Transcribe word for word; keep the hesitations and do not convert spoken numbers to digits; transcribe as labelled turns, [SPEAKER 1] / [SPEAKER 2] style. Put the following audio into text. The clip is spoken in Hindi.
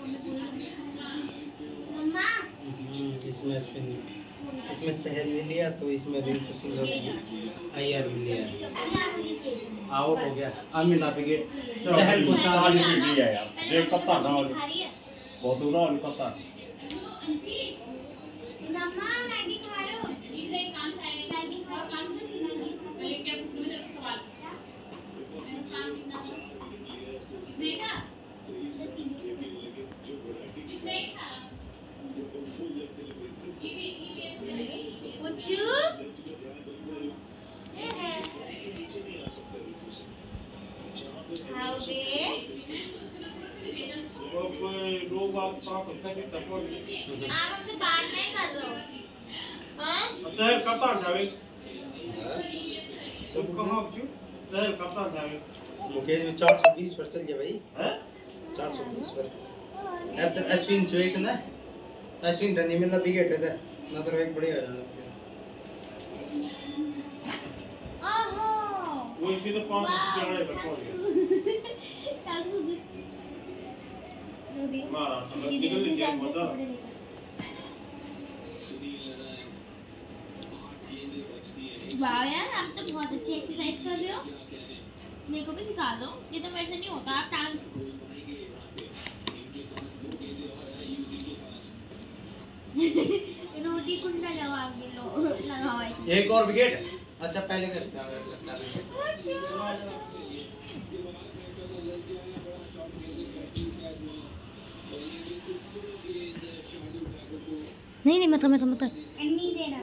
[SPEAKER 1] इसमें इसमें चहल भी लिया तो इसमें रिंकू सिंह अय्यर भी लिया। आओ हो गया अमीना बिगे चहल को चार भी लिया यार जे कप्तान ना बहुत बुरा और कप्तान
[SPEAKER 2] मम्मा मैगी खा रहे हो इधर एक काम था मैगी खा काम से मैगी पहले क्या पूछूं मैं सवाल शाम कितना कितने का कितने का कुछ ये है खाओगे
[SPEAKER 3] लोग आप पास होते हैं तब को
[SPEAKER 2] आप हमसे बात नहीं कर रहे हो हाँ
[SPEAKER 3] अच्छा कप्तान जावे सब कहाँ क्यों चल कप्तान जावे
[SPEAKER 1] मुकेश भी चार सौ बीस पर चल गया भाई
[SPEAKER 3] हैं
[SPEAKER 1] चार सौ बीस पर अब तो अश्विन जो एक ना अश्विन धनी मिलना विकेट है ना तो एक बढ़िया हो जाना
[SPEAKER 2] ओहो
[SPEAKER 3] वो इसी तो पांच चढ़ा है बता दिया मारा तो निकल गया बता
[SPEAKER 2] वाह यार आप तो बहुत अच्छी एक्सरसाइज कर रहे हो मेरे को भी सिखा दो ये तो मेरे से नहीं होता आप डांस रोटी कुंडा लगा के लो लगाओ ऐसे
[SPEAKER 1] एक और विकेट अच्छा पहले कर
[SPEAKER 2] नहीं नहीं मत मत मत नहीं दे रहा।